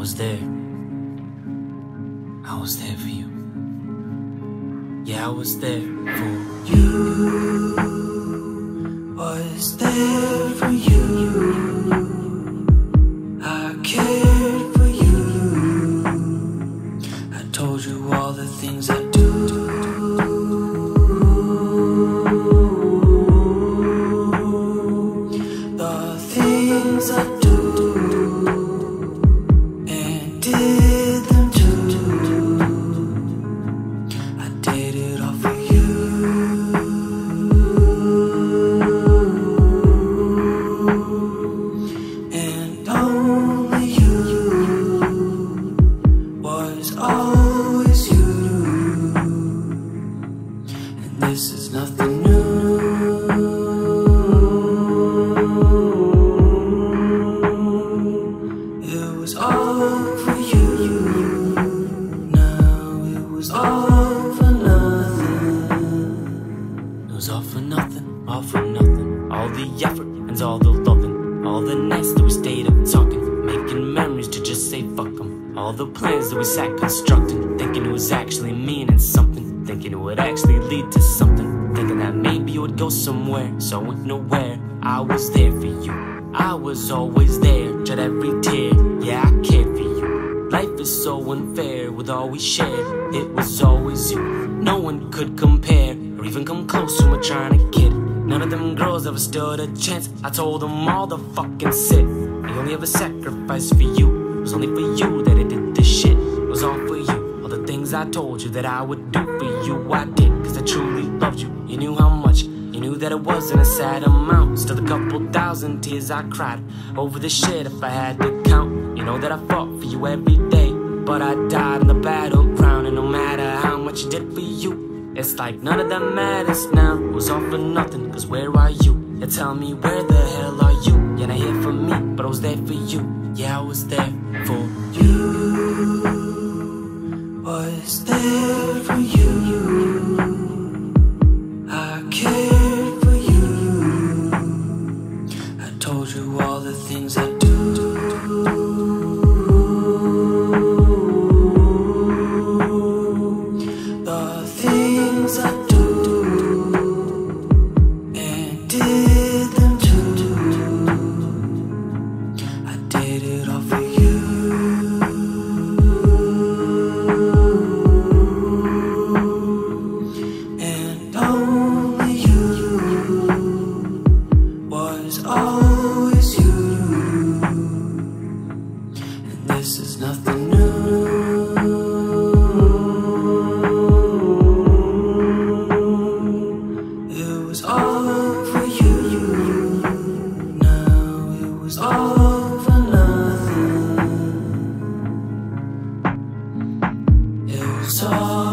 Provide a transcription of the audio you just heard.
was there. I was there for you. Yeah, I was there for you. Was there for you. I cared for you. I told you all the things I do. The things I do and did them too. I did it all for you. And only you was always you. And this is nothing new. It was all for you. Now it was all for nothing. It was all for nothing, all for nothing. All the effort and all the loving, all the nights that we stayed up talking, making memories to just say fuck 'em. All the plans that we sat constructing, thinking it was actually meaning something, thinking it would actually lead to something, thinking that maybe it would go somewhere. So I went nowhere. I was there for you. I was always there, tried every tear. Yeah, I cared for you. Life is so unfair with all we shared. It was always you. No one could compare or even come close when we're trying to kid. None of them girls ever stood a chance. I told them all to fucking sit. The only ever sacrifice for you was only for you that I did this shit. It was all for you. All the things I told you that I would do for you, I did, cause I truly loved you. You knew how much. You knew that it wasn't a sad amount. Still a couple thousand tears I cried over this shit if I had to count. You know that I fought for you every day, but I died in the battleground. And no matter how much I did for you, it's like none of that matters now. It was all for nothing, cause where are you? You tell me, where the hell are you? You're not here for me, but I was there for you. Yeah, I was there for you. Was there for you. I cared for you. I told you all the things I do. The things I do and did them too. I did it all for you. And only you was always you. And this is nothing new. It was all for you. Now it was all for nothing. It was all